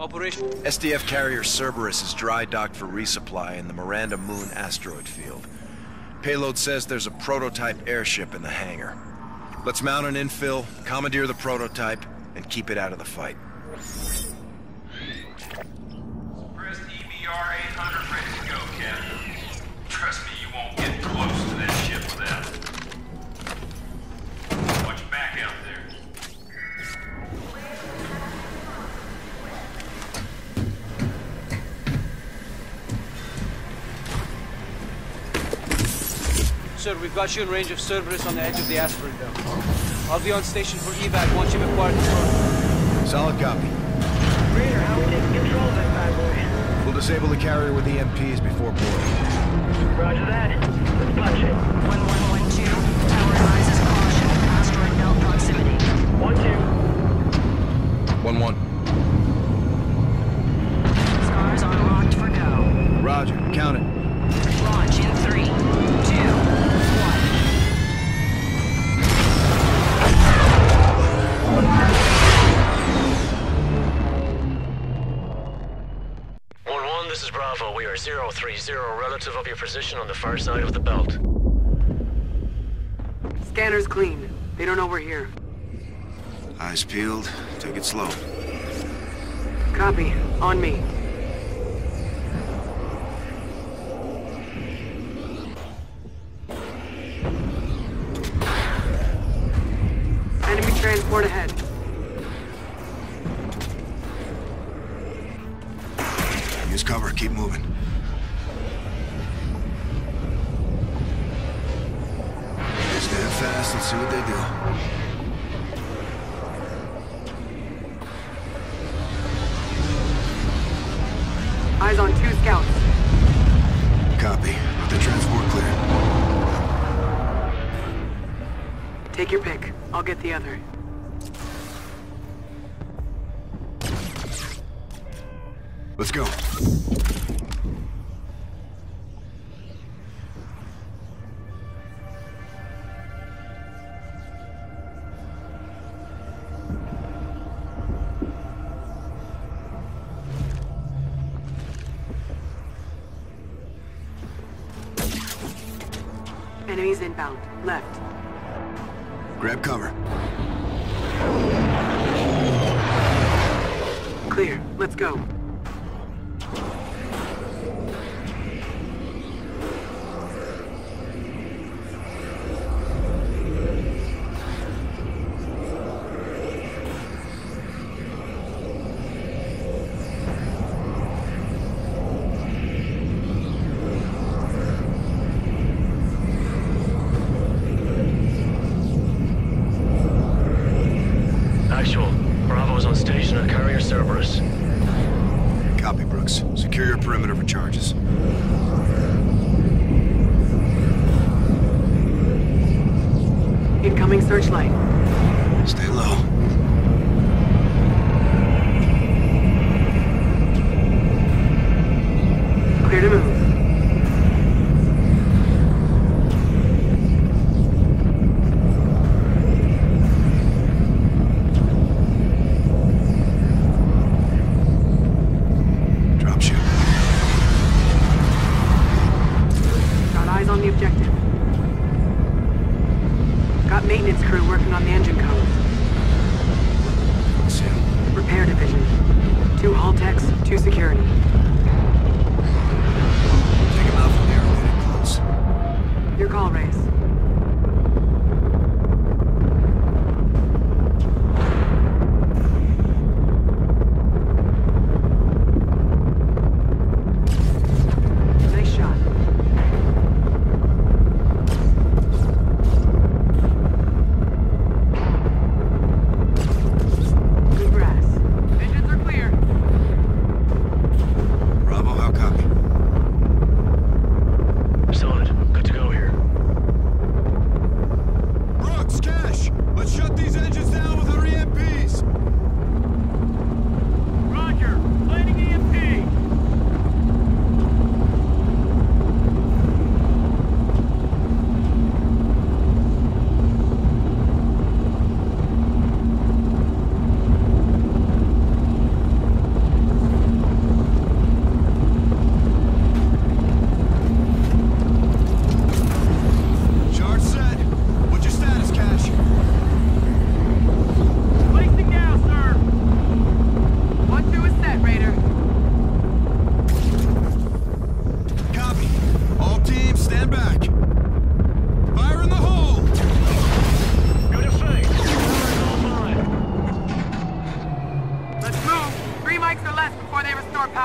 Operation... SDF carrier Cerberus is dry docked for resupply in the Miranda Moon asteroid field. Payload says there's a prototype airship in the hangar. Let's mount an infill, commandeer the prototype, and keep it out of the fight. Press EBR 800 ready to go, Captain. Trust me, you won't get close to that ship without it. Watch your back out there. Sir, we've got you in range of Cerberus on the edge of the asteroid belt. I'll be on station for evac once you've acquired the prototype. Solid copy. Raider, how are we taking control of that bad boy? We'll disable the carrier with EMPs before boarding. Roger that. Let's punch it. 1112, tower advises caution, asteroid belt proximity. 1-2. 1-1. Scars are locked for go. Roger. Count it. Launch in 3, 2, 1. This is Bravo. We are 030 relative of your position on the far side of the belt. Scanner's clean. They don't know we're here. Eyes peeled. Take it slow. Copy. On me. Enemy transport ahead. Use cover. Keep moving. Stand fast. Let's see what they do. Eyes on 2 scouts. Copy. Put the transport clear. Take your pick. I'll get the other. Let's go. Enemies inbound. Left. Grab cover. Clear. Let's go. Actual. Bravo's on station at carrier Cerberus. Copy, Brooks. Secure your perimeter for charges. Incoming searchlight. Stay low. Clear to move. Drop shoot. Got eyes on the objective. Got maintenance crew working on the engine codes. See him. Repair division. 2 hull techs, 2 security. Take him out from there and get it close. Your call, Reyes. Nice shot. Good brass. Engines are clear. Bravo, how copy? Solid. Good to go here.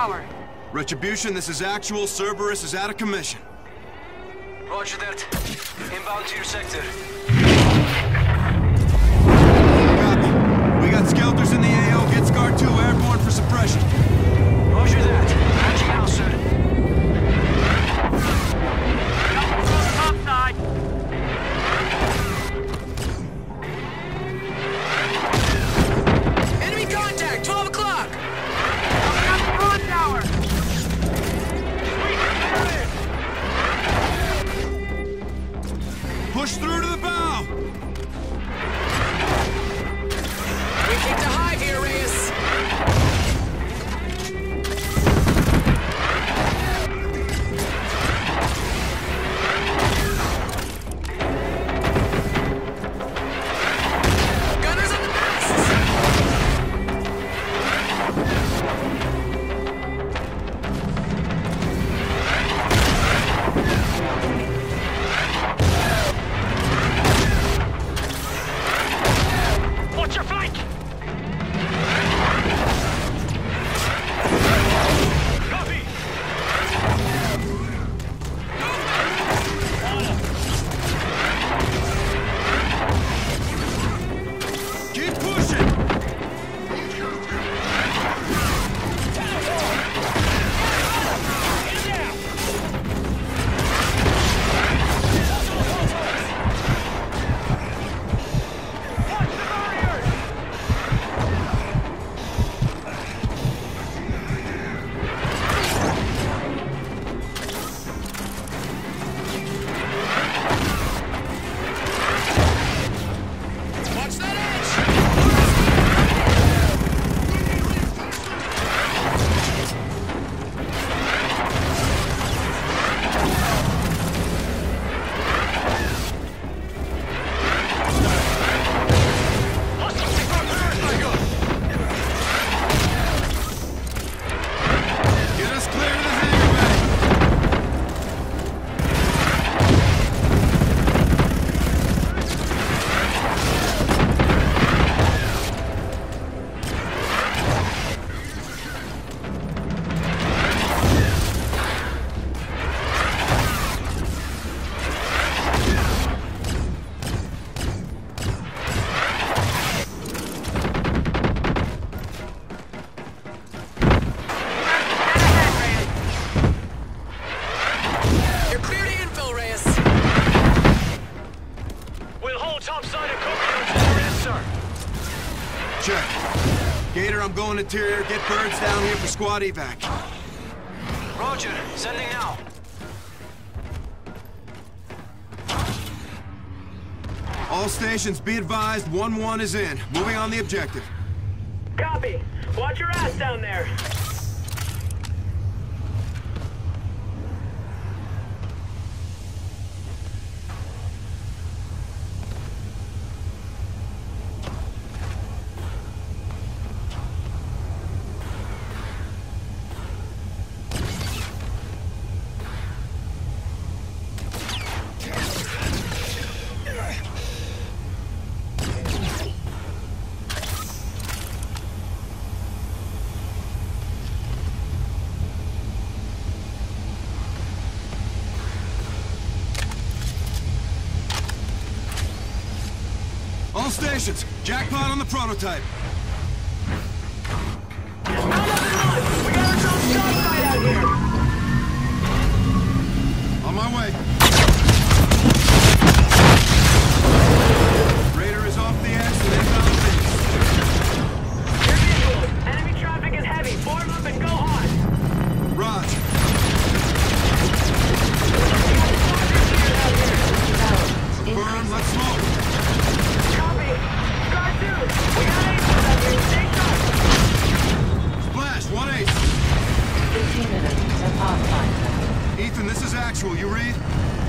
tower. Retribution, this is actual. Cerberus is out of commission. Roger that. Inbound to your sector. Copy. We got Skelters in the AO. Get Scar 2 airborne for suppression. Roger that. Patching out, sir. Top side. Enemy contact, 12 o'clock! Coming up the tower. Push through to the bow. We kicked a hive here, Reyes. Gunners on the masts! Watch your flank! Copy! Keep pushing. Watch that edge! Get us clear to the hangar bay. You're clear to infill, Reyes. We'll hold topside and cover until we're in, sir. Check. Gator, I'm going interior. Get birds down here for squad evac. Roger. Sending now. All stations, be advised, 1-1 is in. Moving on the objective. Copy. Watch your ass down there. All stations, jackpot on the prototype. We got ourselves dogfight out here. On my way. Raider is off the X and inbound base. Your visuals. Enemy traffic is heavy. Form up and go on. Raj. Firm, let's smoke. Copy. Scar 2. We got aces out here. Stay sharp. Splash, 1-8. 15 minutes to Pathfinder. Ethan, this is actual. You read?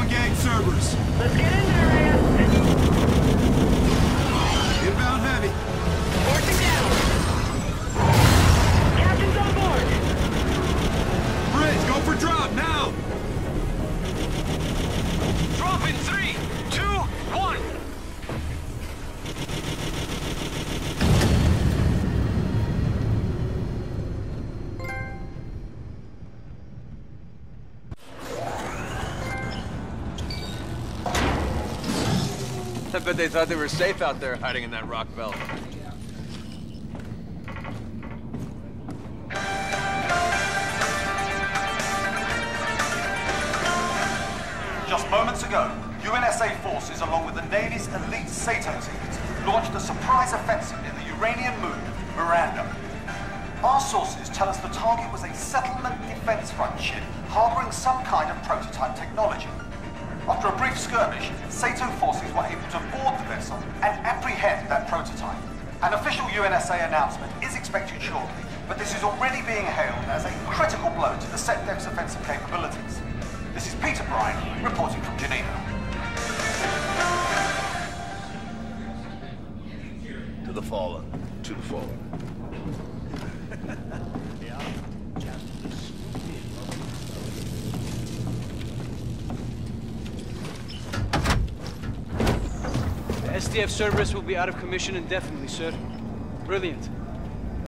engage Cerberus. Let's get in there, Reyes. Inbound heavy. Forcing down. Captain's on board. Bridge, go for drop, now! Drop in 3, 2, 1. I bet they thought they were safe out there hiding in that rock belt. Just moments ago, UNSA forces, along with the Navy's elite SATO teams, launched a surprise offensive in the Uranian moon, Miranda. Our sources tell us the target was a settlement defense front ship harboring some kind of prototype technology. After a brief skirmish, SATO forces were able to board the vessel and apprehend that prototype. An official UNSA announcement is expected shortly, but this is already being hailed as a critical blow to the SETDEF's offensive capabilities. This is Peter Bryan, reporting from Geneva. To the fallen. To the fallen. The SDF Cerberus will be out of commission indefinitely, sir. Brilliant.